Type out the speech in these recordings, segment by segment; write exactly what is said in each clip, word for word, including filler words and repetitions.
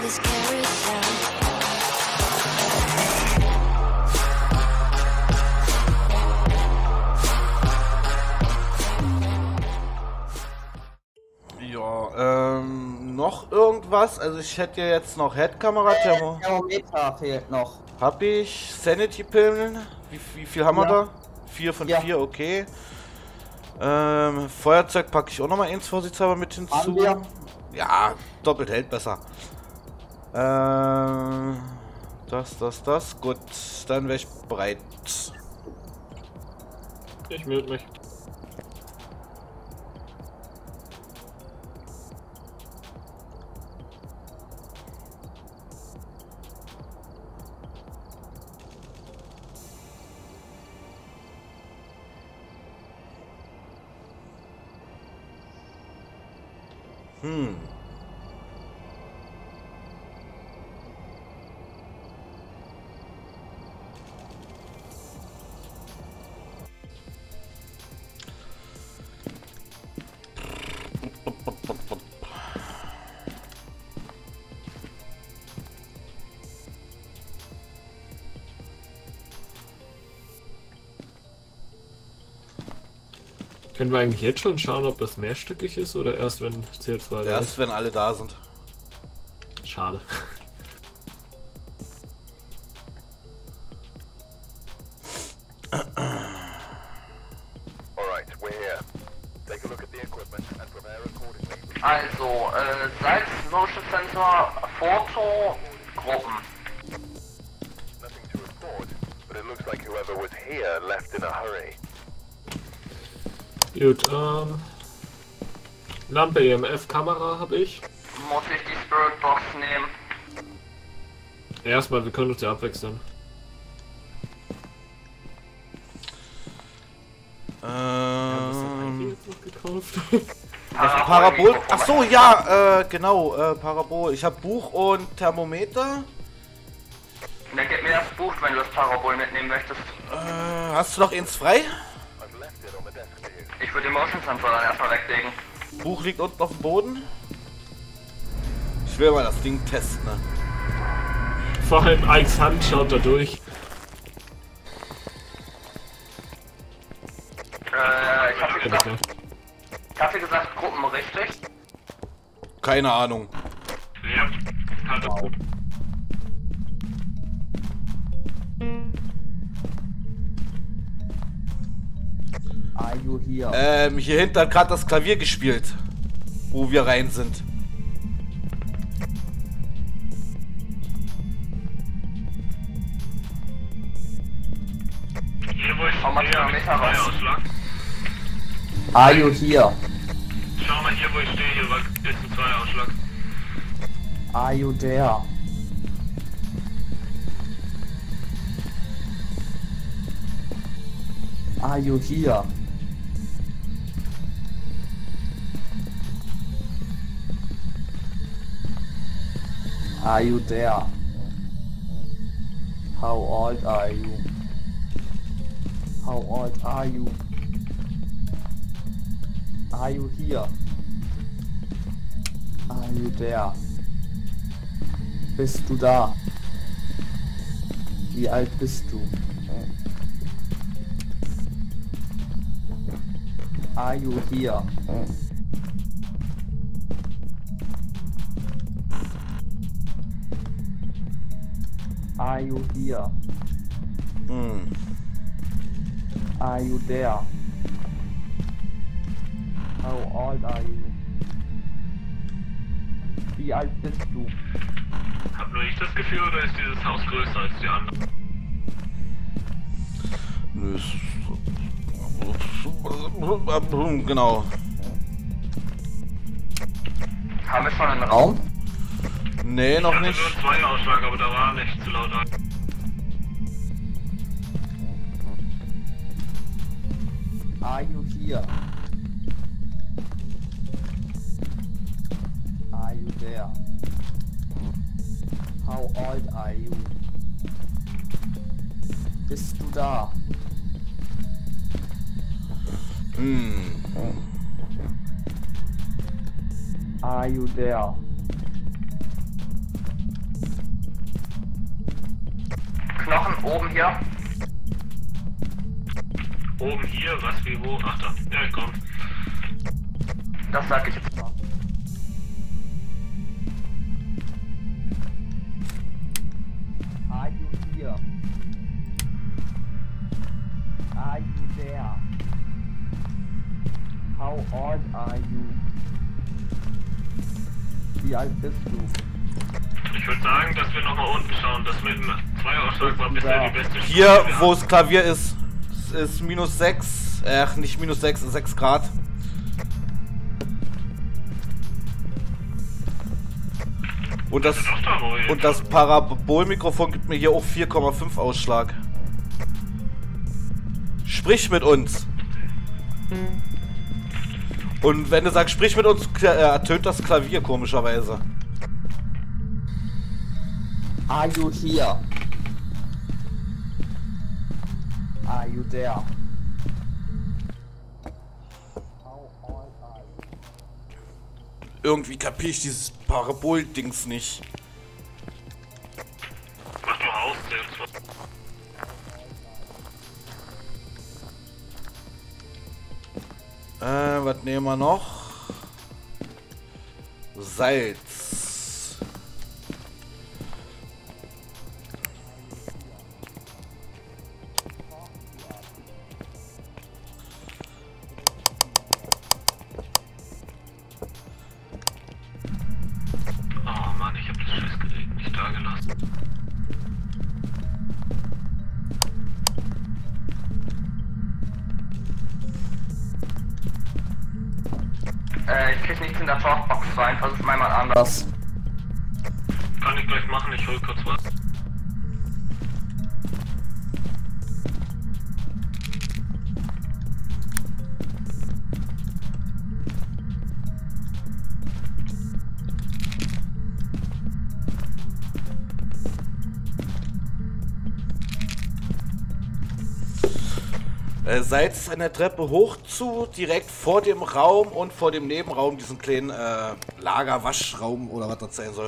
this carousel. Ja, ähm, noch irgendwas? Also ich hätte ja jetzt noch Headkamera, Thermo. Thermometer fehlt noch. Hab ich Sanity-Pillen? Wie, wie viel haben wir Ja. da? Vier von Ja. vier, okay. Ähm, Feuerzeug packe ich auch noch mal eins vorsichtshalber mit hinzu. Haben wir. Ja, doppelt hält besser. Ähm, das, das, das. Gut, dann wäre ich bereit. Ich melde mich. Hm. Können wir eigentlich jetzt schon schauen, ob das mehrstöckig ist oder erst wenn C zwei da Erst ist? wenn alle da sind. Schade. Also, äh, Salz, Motion Sensor, Foto, Gruppen. Nothing to report, but it looks like whoever was here left in a hurry. Gut, ähm... Lampe, E M F, Kamera habe ich. Muss ich die Spirit Box nehmen? Erstmal, wir können uns ja abwechseln. Ähm, jetzt noch gekauft. das Parabol. Ach so, ja, äh, genau, äh, Parabol. Ich habe Buch und Thermometer. Dann gib mir das Buch, wenn du das Parabol mitnehmen möchtest. Äh, hast du noch eins frei? I've left it on the desk for you. Ich würde den Motion Sensor dann erstmal weglegen. Buch liegt unten auf dem Boden. Ich will mal das Ding testen, ne? Vor allem Ike's Hand schaut da durch. Äh, ich hatte Ja, gesagt, bitte. ich hatte gesagt Gruppen, richtig? Keine Ahnung. Ja, hat das gut. Are you here? Ähm, hier hinten hat gerade das Klavier gespielt. Wo wir rein sind. Hier, wo ich Schau mal Thermometer raus. Are you here? Schau mal hier, wo ich stehe, hier war jetzt ein zwei Ausschlag. Are you there? Are you here? Are you there? How old are you? How old are you? Are you here? Are you there? Bist du da? Wie alt bist du? Are you here? Are you here? Hm. Are you there? How old are you? Wie alt bist du? Hab nur ich das Gefühl, oder ist dieses Haus größer als die anderen? Nö, ist- Genau. Haben wir schon einen Raum? Nee, noch ich hatte nicht. nur zwei Ausschlag, aber da war nicht zu laut. Are you here? Are you there? How old are you? Bist du da? Hm. Are you there? Knochen oben hier. Oben hier, was, wie, wo? Ach da, ja, ich komm. Das sag ich jetzt mal. Are you here? Are you there? How old are you? Wie alt bist du? Ich würde sagen, dass wir nochmal unten schauen. Das mit dem Zweierausschlag war bisher die beste Hier, Chance, die wir wo hatten. das Klavier ist, ist minus sechs. Ach, nicht minus sechs, sechs Grad. Und das, Doch da ruhig. und das Parabolmikrofon gibt mir hier auch vier Komma fünf Ausschlag. Sprich mit uns. Und wenn du sagst, sprich mit uns, äh, ertönt das Klavier komischerweise. Are you here? Are you there? How old are you? Irgendwie kapier ich dieses Parabol-Dings nicht. Mach doch aus, der Äh, was nehmen wir noch? Salz. Oh Mann, ich hab das Scheißgerät nicht da gelassen. Äh, ich krieg nichts in der Talkbox rein, versuch mal mal anders. Kann ich gleich machen, ich hol kurz was. Äh, Salz ist an der Treppe hoch zu, direkt vor dem Raum und vor dem Nebenraum, diesen kleinen äh, Lagerwaschraum oder was das sein soll.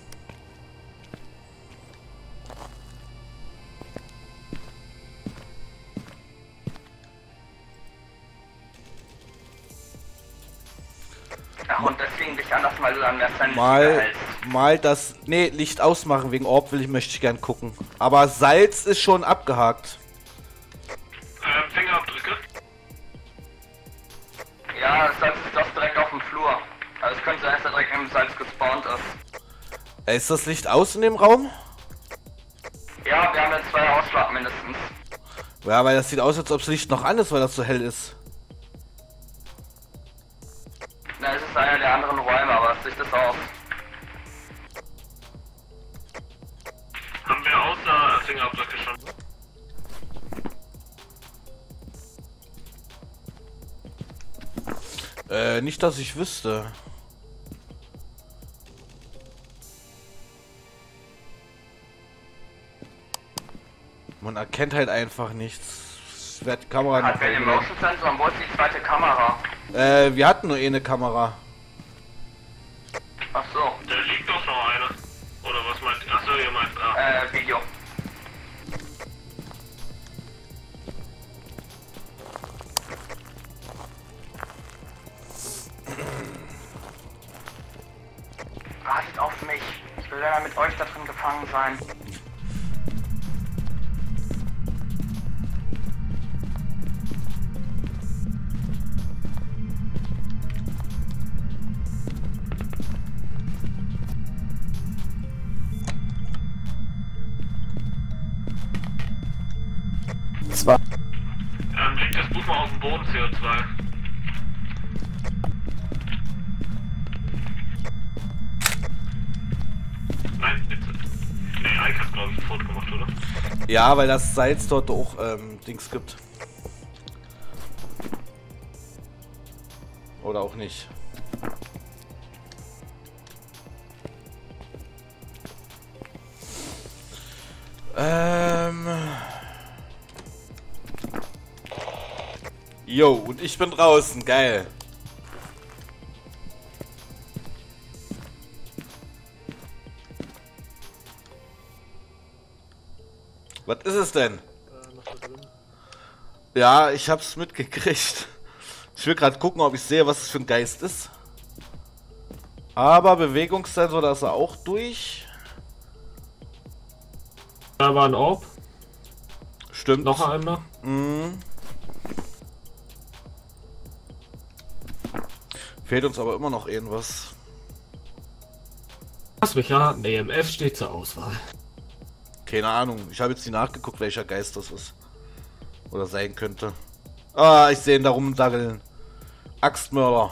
Ach, und deswegen dich anders, weil du dann mehr Sanity Mal, hältst. mal das, nee, Licht ausmachen wegen Orb will ich, möchte ich gern gucken. Aber Salz ist schon abgehakt. Ähm, Fingerabdrücke. Ja, das Salz ist doch direkt auf dem Flur. Also es könnte sein, dass er direkt im Salz gespawnt ist. Äh, Ist das Licht aus in dem Raum? Ja, wir haben jetzt zwei Ausschlag mindestens. Ja, weil das sieht aus, als ob das Licht noch an ist, weil das so hell ist. Na, es ist einer der anderen Räume, aber es sieht das aus. Haben wir außer Fingerabdrücke schon? Äh, nicht, dass ich wüsste. Man erkennt halt einfach nichts. Es wird die Kamera Hat wir den nicht. Motion Sensor und wo ist die zweite Kamera? Äh, wir hatten nur eine Kamera. Ach so, Da liegt doch noch eine. Oder was meint ihr? Achso, ihr meint, ah. äh, Video. Wartet auf mich. Ich will leider mit euch da drin gefangen sein. Zwei. Ähm, legt das Buch mal auf den Boden, C O zwei. Nein, bitte. Nee, Ike hat, glaube ich, ein Foto gemacht, oder? Ja, weil das Salz dort auch ähm, Dings gibt. Oder auch nicht. Ähm. Jo, und ich bin draußen, geil. Was ist es denn? Ja, ich hab's mitgekriegt. Ich will gerade gucken, ob ich sehe, was es für ein Geist ist. Aber Bewegungssensor, da ist er auch durch. Da war ein Orb. Stimmt. Noch einmal. Mhm. Fehlt uns aber immer noch irgendwas. Was mich ja, ein E M F steht zur Auswahl. Keine Ahnung. Ich habe jetzt nicht nachgeguckt, welcher Geist das ist. Oder sein könnte. Ah, ich sehe ihn da rumdaggeln. Axtmörder.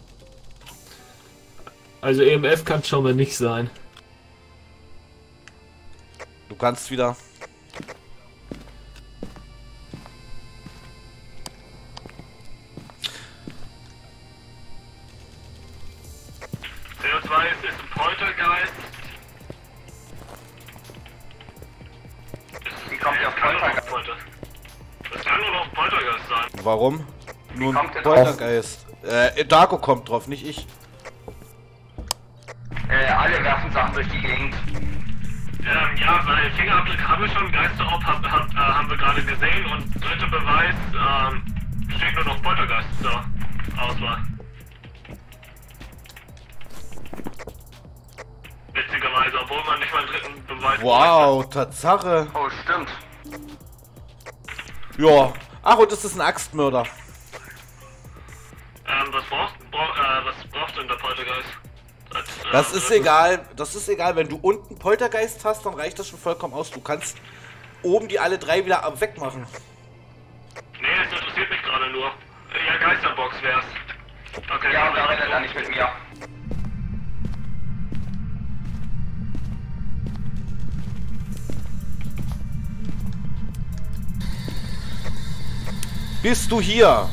Also E M F kann schon mal nicht sein. Du kannst wieder. C O zwei ist, ist ein Poltergeist. Wie kommt der Es kann nur noch Poltergeist? Polter. Es kann nur noch ein Poltergeist sein. Warum? Nur kommt ein der Poltergeist. Äh, Darko kommt drauf, nicht ich. Äh, alle werfen Sachen durch die Gegend. Ähm, ja, weil Fingerabdruck haben wir schon, Geisterorb hab, hab, äh, haben wir gerade gesehen und dritter Beweis, ähm, steht nur noch Poltergeist zur Auswahl. Witzigerweise, obwohl man nicht mal einen dritten Beweis Wow, Tatsache. Oh, stimmt. Ja. Ach, und das ist ein Axtmörder. Ähm, was brauchst, brauch, äh, was braucht denn der Poltergeist? Als, äh, Das ist egal. Das ist egal. Wenn du unten Poltergeist hast, dann reicht das schon vollkommen aus. Du kannst oben die alle drei wieder wegmachen. Nee, das interessiert mich gerade nur. Ja, Geisterbox wär's. Okay. Ja, wer redet da nicht mit mir? Bist du hier?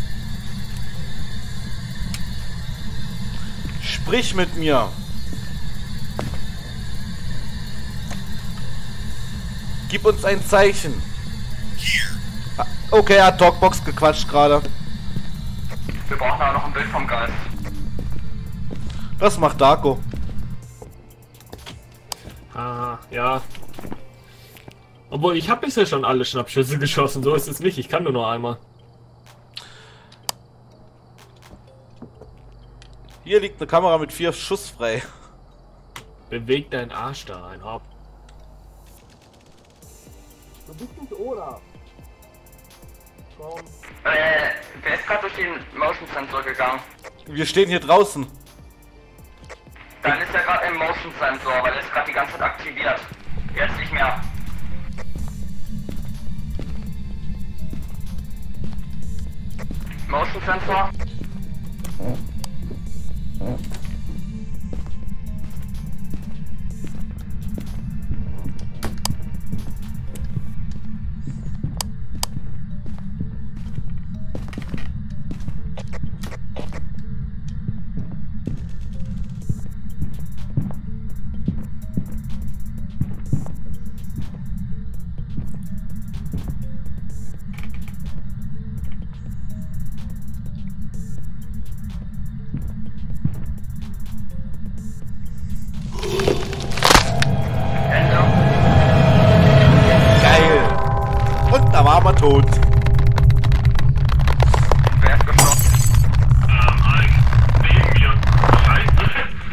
Sprich mit mir. Gib uns ein Zeichen. Ah, okay, er hat Talkbox gequatscht gerade. Wir brauchen auch noch ein Bild vom Geist. Das macht Darko. Ah, ja. Obwohl, ich habe bisher schon alle Schnappschüsse geschossen, so ist es nicht, ich kann nur noch einmal. Hier liegt eine Kamera mit vier Schuss frei. Beweg deinen Arsch da ein, hopp. Du bist nicht Olaf. Komm. Äh, wer ist gerade durch den Motion Sensor gegangen? Wir stehen hier draußen. Dann ist er gerade im Motion Sensor, weil er ist gerade die ganze Zeit aktiviert. Jetzt nicht mehr. Motion Sensor. Da war er tot. Wer ist gestorben? Ähm, Alex, neben mir. Scheiße.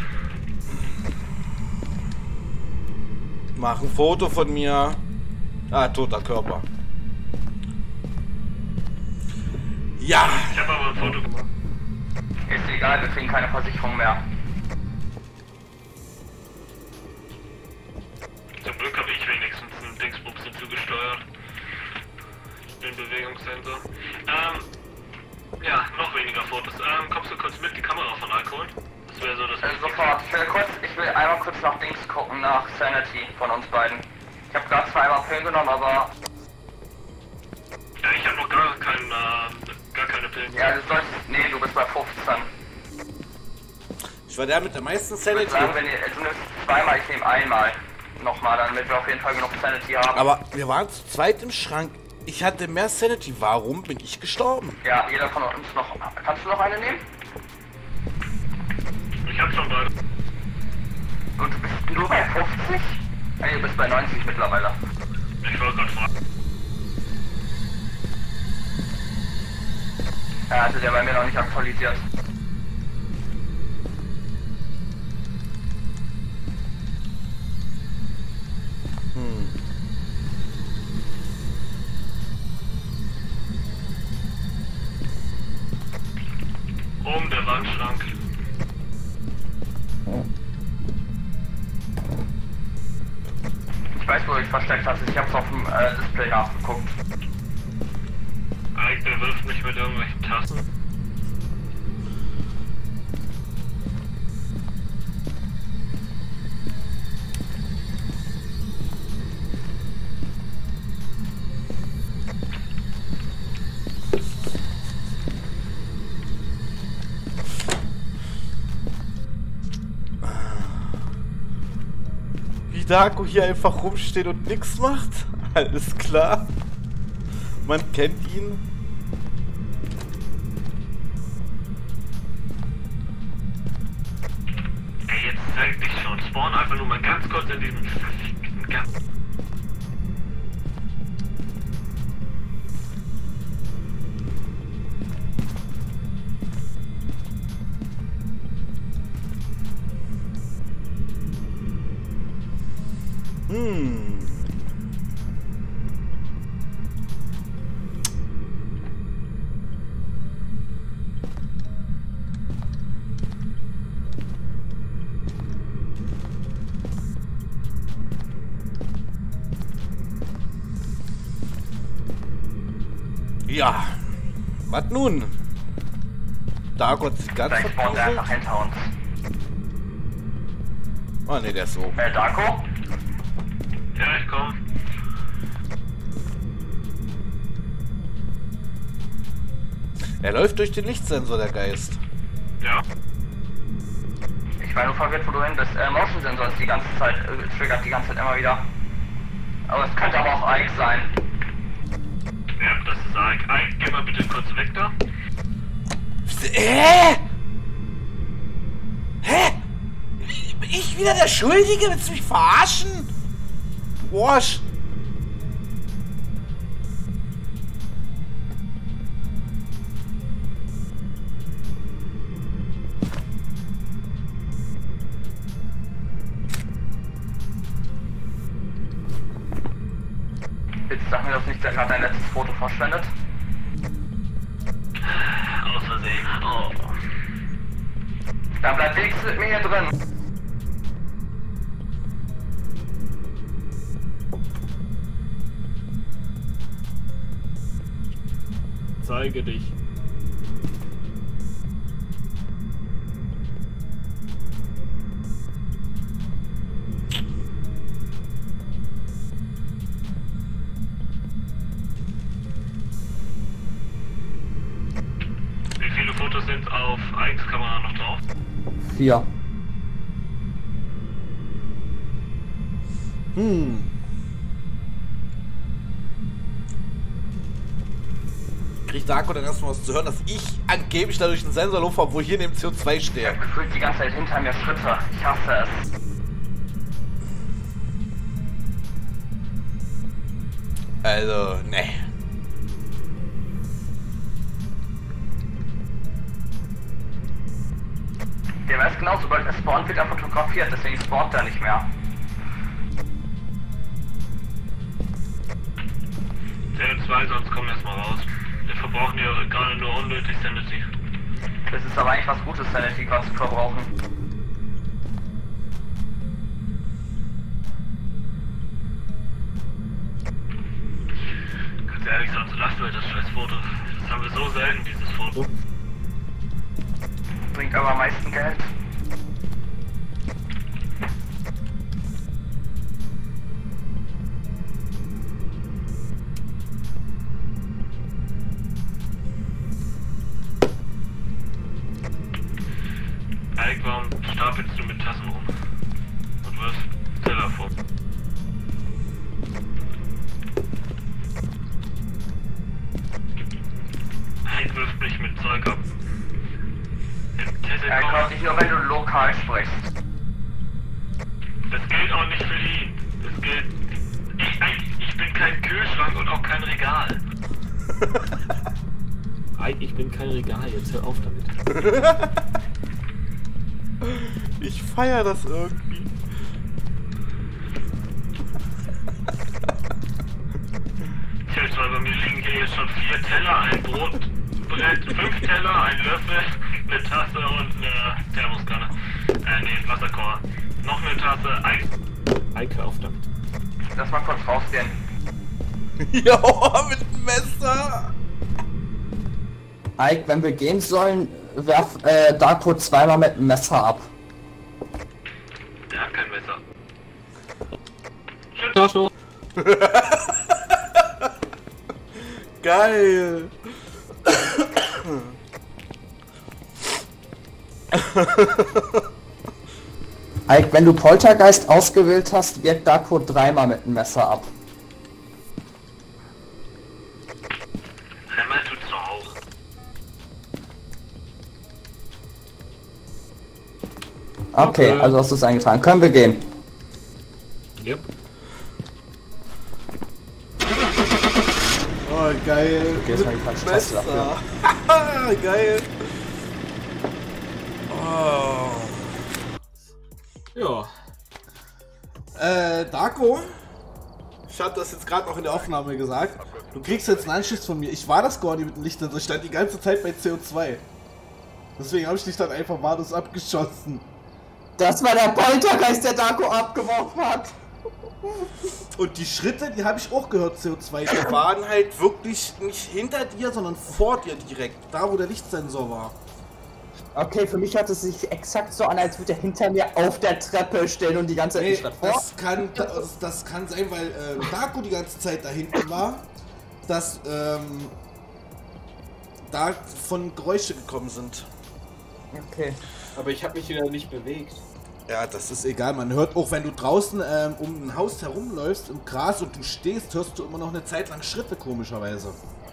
Mach ein Foto von mir. Ah, toter Körper. Ja. Ich habe aber ein Foto gemacht. Ist egal, wir kriegen keine Versicherung mehr. Zum Glück habe ich wenigstens einen Dingsbums zugesteuert. Den Bewegungssensor. Ähm, ja, noch weniger Fotos. Ähm, kommst du kurz mit die Kamera von Alkohol? Das wäre so das. Äh, sofort. Ich will, kurz, ich will einmal kurz nach Dings gucken, nach Sanity von uns beiden. Ich habe gerade zweimal Pillen genommen, aber... Ja, ich habe noch gar, kein, äh, gar keine Pillen. Ja, du sollst... Nee, du bist bei fünfzehn. Ich war der mit der meisten Ich würde Sanity. sagen, wenn ihr... Du nimmst zweimal, ich nehme einmal. Nochmal, damit wir auf jeden Fall genug Sanity haben. Aber wir waren zu zweit im Schrank. Ich hatte mehr Sanity. Warum bin ich gestorben? Ja, jeder von uns noch... Kannst du noch eine nehmen? Ich hab schon beide. Und du bist nur bei fünfzig? Nee, du bist bei neunzig mittlerweile. Ich wollte gerade fragen. Er hatte der bei mir noch nicht aktualisiert. Hm. Oben der Wandschrank. Ich weiß, wo du dich versteckt hast. Ich hab's auf dem äh, Display nachgeguckt. Ike, der wirft mich mit irgendwelchen Tassen. Wie Darko hier einfach rumsteht und nix macht? Alles klar. Man kennt ihn. Ey, jetzt zeig dich schon. Spawn einfach nur mal ganz kurz in diesem verfickten Gang. Hm. Ja. Was nun? Darko hat sich ganz Vielleicht spawnt er einfach verpasst. hinter uns. Oh ne, der ist oben. Äh, Darko? Ja, ich komm. Er läuft durch den Lichtsensor, der Geist. Ja. Ich war nur verwirrt, wo du hin bist. Äh, Motion Sensor ist die ganze Zeit, äh, triggert die ganze Zeit immer wieder. Aber es könnte aber auch Ike sein. Ja, das ist Ike. Ike, geh mal bitte kurz weg da. Hä? Hä? Ich wieder der Schuldige? Willst du mich verarschen? Wasch. Bitte sag mir das nicht, der hat dein letztes Foto verschwendet. Aus Versehen. Oh. Dann bleib wenigstens mit mir hier drin. Zeige dich. Wie viele Fotos sind auf Ikes Kamera noch drauf? Vier. Hm. Kriegt Darko dann erstmal was zu hören, dass ich angeblich dadurch einen Sensor laufe, obwohl hier neben C O zwei Ich stehe. hab gefühlt die ganze Zeit hinter mir Schritte. Ich hasse es. Also, ne. Der weiß genau, sobald er spawnt, wird er fotografiert, deswegen spawnt er nicht mehr. C O zwei, sonst kommen wir erstmal raus. Wir verbrauchen hier gerade nur unnötig Sanity. Das ist aber eigentlich was Gutes, Sanity gerade zu verbrauchen. Ganz ehrlich, sonst lassen wir das scheiß Foto. Das haben wir so selten, dieses Foto. Bringt aber am meisten Geld. Ike, warum stapelst du mit Tassen rum? Und wirfst Teller vor? Ike wirft mich mit Zeug ab. Im Tessel Er kommt nicht nur, wenn du lokal sprichst. Das gilt auch nicht für ihn. Das gilt... Ich, ich, ich bin kein Schrank und auch kein Regal. Ike, ich bin kein Regal, jetzt hör auf damit. Ich feier das irgendwie. Jetzt mal, bei mir liegen hier jetzt schon vier Teller, ein Brotbrett, fünf Teller, ein Löffel, eine Tasse und eine Thermoskanne. Äh, nee, Wasserkocher. Noch eine Tasse Eis. Ike, hör auf damit. Lass mal kurz rausgehen. Ja, mit dem Messer. Ike, wenn wir gehen sollen, werf äh, Darko zweimal mit dem Messer ab. Der hat kein Messer. Schön, Taschentuch. Geil. Ike, wenn du Poltergeist ausgewählt hast, wirkt Darko dreimal mit dem Messer ab. Einmal tut's doch auch. Okay, Okay. also hast du es eingetragen. Können wir gehen? Yep. Oh, geil. Okay, das war die falsche Taste dafür. Messer. Geil. Oh. Ja. Äh, Darko? Ich hab das jetzt gerade noch in der Aufnahme gesagt. Du kriegst jetzt einen Anschiss von mir. Ich war das Gordy mit dem Licht, also ich stand die ganze Zeit bei C O zwei. Deswegen habe ich dich dann einfach wahllos abgeschossen. Das war der Poltergeist, der Darko abgeworfen hat. Und die Schritte, die habe ich auch gehört, C O zwei. Die waren halt wirklich nicht hinter dir, sondern vor dir direkt. Da, wo der Lichtsensor war. Okay, für mich hört es sich exakt so an, als würde er hinter mir auf der Treppe stehen und die ganze Zeit Nee, nicht davor. das kann, das, das kann sein, weil äh, Darko die ganze Zeit da hinten war, dass ähm, da von Geräusche gekommen sind. Okay. Aber ich habe mich wieder nicht bewegt. Ja, das ist egal. Man hört auch, wenn du draußen ähm, um ein Haus herumläufst im Gras und du stehst, hörst du immer noch eine Zeit lang Schritte, komischerweise.